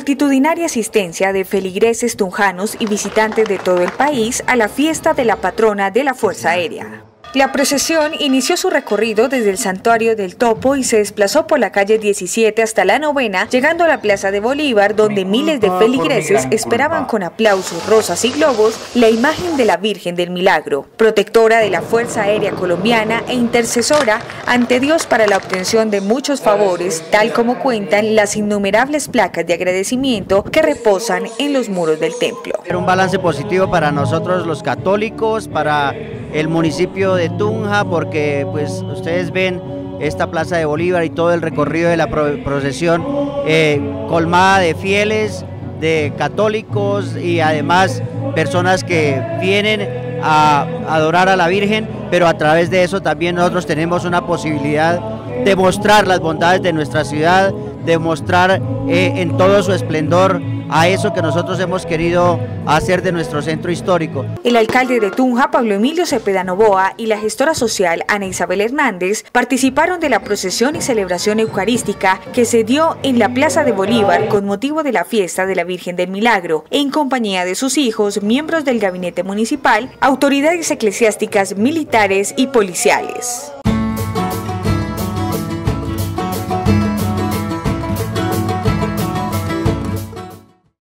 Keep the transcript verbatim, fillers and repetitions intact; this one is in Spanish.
multitudinaria asistencia de feligreses tunjanos y visitantes de todo el país a la fiesta de la patrona de la Fuerza Aérea. La procesión inició su recorrido desde el Santuario del Topo y se desplazó por la calle diecisiete hasta la novena, llegando a la Plaza de Bolívar, donde miles de feligreses esperaban con aplausos, rosas y globos la imagen de la Virgen del Milagro, protectora de la Fuerza Aérea Colombiana e intercesora ante Dios para la obtención de muchos favores, tal como cuentan las innumerables placas de agradecimiento que reposan en los muros del templo. Era un balance positivo para nosotros los católicos, para el municipio de Tunja, porque pues ustedes ven esta Plaza de Bolívar y todo el recorrido de la procesión eh, colmada de fieles, de católicos y además personas que vienen a adorar a la Virgen, pero a través de eso también nosotros tenemos una posibilidad de mostrar las bondades de nuestra ciudad, de mostrar eh, en todo su esplendor a eso que nosotros hemos querido hacer de nuestro centro histórico. El alcalde de Tunja, Pablo Emilio Cepeda Novoa, y la gestora social Ana Isabel Hernández participaron de la procesión y celebración eucarística que se dio en la Plaza de Bolívar con motivo de la fiesta de la Virgen del Milagro, en compañía de sus hijos, miembros del gabinete municipal, autoridades eclesiásticas, militares y policiales.